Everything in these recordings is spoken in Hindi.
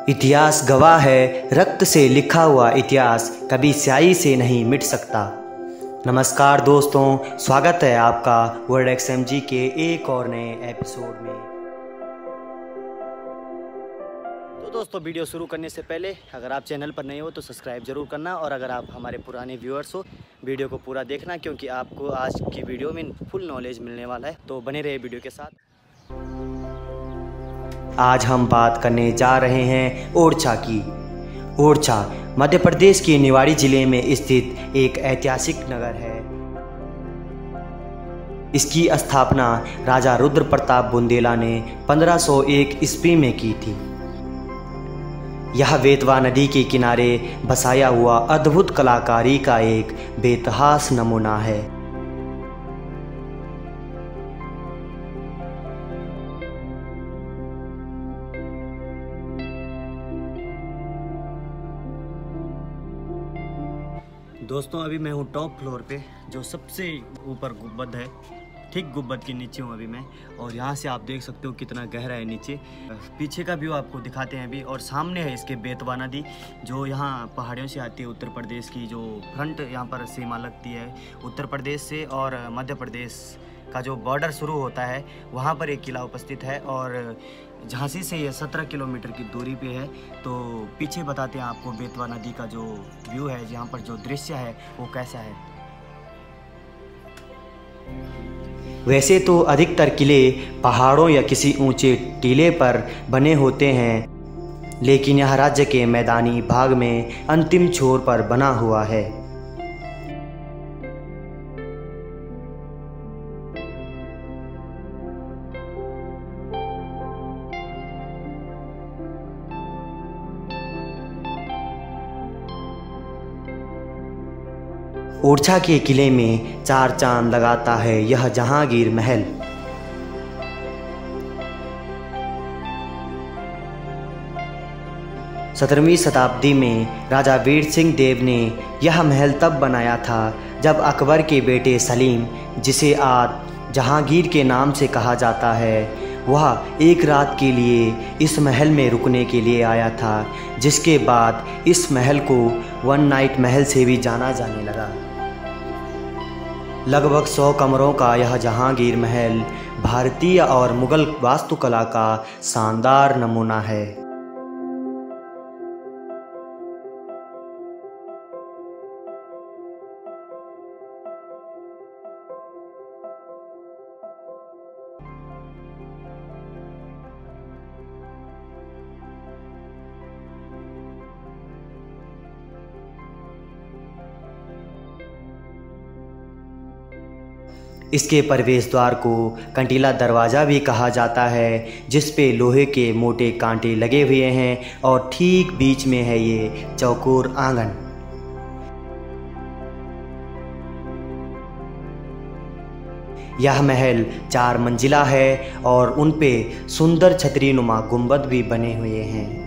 इतिहास गवाह है, रक्त से लिखा हुआ इतिहास कभी स्याही से नहीं मिट सकता। नमस्कार दोस्तों, स्वागत है आपका वर्ल्ड XMG के एक और नए एपिसोड में। तो दोस्तों, वीडियो शुरू करने से पहले अगर आप चैनल पर नए हो तो सब्सक्राइब ज़रूर करना, और अगर आप हमारे पुराने व्यूअर्स हो वीडियो को पूरा देखना, क्योंकि आपको आज की वीडियो में फुल नॉलेज मिलने वाला है। तो बने रहे वीडियो के साथ। आज हम बात करने जा रहे हैं ओरछा की। ओरछा मध्य प्रदेश के निवाड़ी जिले में स्थित एक ऐतिहासिक नगर है। इसकी स्थापना राजा रुद्र प्रताप बुंदेला ने 1501 ईस्वी में की थी। यह बेतवा नदी के किनारे बसाया हुआ अद्भुत कलाकारी का एक बेतहास नमूना है। दोस्तों, अभी मैं हूँ टॉप फ्लोर पे, जो सबसे ऊपर गुंबद है। ठीक गुंबद के नीचे हूँ अभी मैं, और यहाँ से आप देख सकते हो कितना गहरा है नीचे। पीछे का व्यू आपको दिखाते हैं अभी। और सामने है इसके बेतवा नदी, जो यहाँ पहाड़ियों से आती है। उत्तर प्रदेश की जो फ्रंट यहाँ पर सीमा लगती है उत्तर प्रदेश से, और मध्य प्रदेश का जो बॉर्डर शुरू होता है वहाँ पर एक किला उपस्थित है। और झांसी से ये 17 किलोमीटर की दूरी पे है। तो पीछे बताते हैं आपको बेतवा नदी का जो व्यू है, यहाँ पर जो दृश्य है वो कैसा है। वैसे तो अधिकतर किले पहाड़ों या किसी ऊंचे टीले पर बने होते हैं, लेकिन यह राज्य के मैदानी भाग में अंतिम छोर पर बना हुआ है। ओरछा के किले में चार चांद लगाता है यह जहांगीर महल। सत्रहवीं शताब्दी में राजा वीर सिंह देव ने यह महल तब बनाया था जब अकबर के बेटे सलीम, जिसे आज जहांगीर के नाम से कहा जाता है, वह एक रात के लिए इस महल में रुकने के लिए आया था, जिसके बाद इस महल को वन नाइट महल से भी जाना जाने लगा। लगभग 100 कमरों का यह जहांगीर महल भारतीय और मुगल वास्तुकला का शानदार नमूना है। इसके प्रवेश द्वार को कंटीला दरवाज़ा भी कहा जाता है, जिस पे लोहे के मोटे कांटे लगे हुए हैं, और ठीक बीच में है ये चौकोर आंगन। यह महल 4 मंजिला है और उन पे सुंदर छतरी नुमा गुंबद भी बने हुए हैं।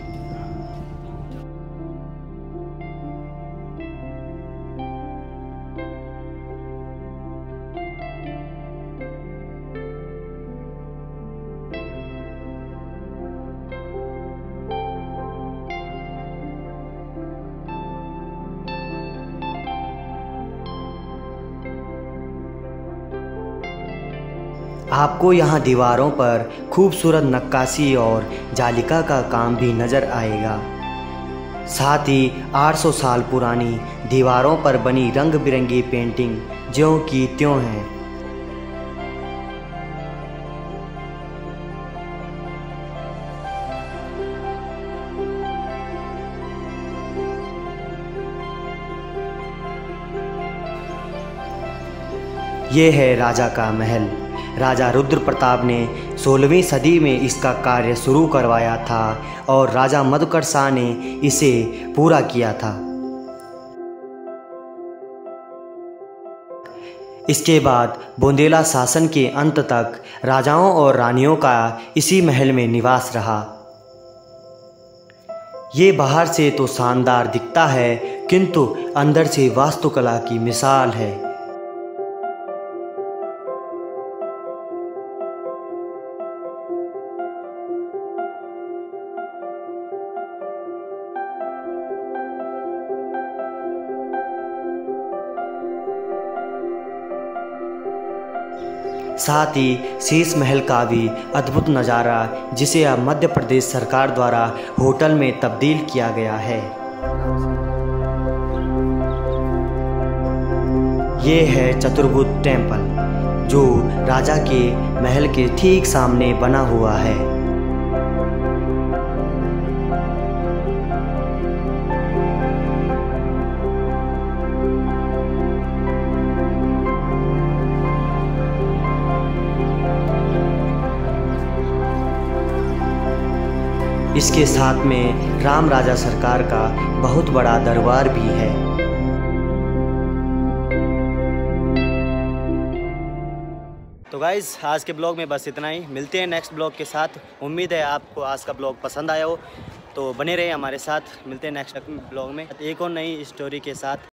आपको यहाँ दीवारों पर खूबसूरत नक्काशी और जालिका का काम भी नज़र आएगा। साथ ही 800 साल पुरानी दीवारों पर बनी रंग बिरंगी पेंटिंग ज्यों की त्यों हैं। ये है राजा का महल। राजा रुद्र प्रताप ने 16वीं सदी में इसका कार्य शुरू करवाया था, और राजा मधुकर शाह ने इसे पूरा किया था। इसके बाद बुंदेला शासन के अंत तक राजाओं और रानियों का इसी महल में निवास रहा। ये बाहर से तो शानदार दिखता है, किंतु अंदर से वास्तुकला की मिसाल है। साथ ही शीश महल का भी अद्भुत नज़ारा, जिसे अब मध्य प्रदेश सरकार द्वारा होटल में तब्दील किया गया है। ये है चतुर्भुज टेम्पल, जो राजा के महल के ठीक सामने बना हुआ है। इसके साथ में राम राजा सरकार का बहुत बड़ा दरबार भी है। तो गाइज़, आज के ब्लॉग में बस इतना ही। मिलते हैं नेक्स्ट ब्लॉग के साथ। उम्मीद है आपको आज का ब्लॉग पसंद आया हो, तो बने रहे हमारे साथ। मिलते हैं नेक्स्ट ब्लॉग में एक और नई स्टोरी के साथ।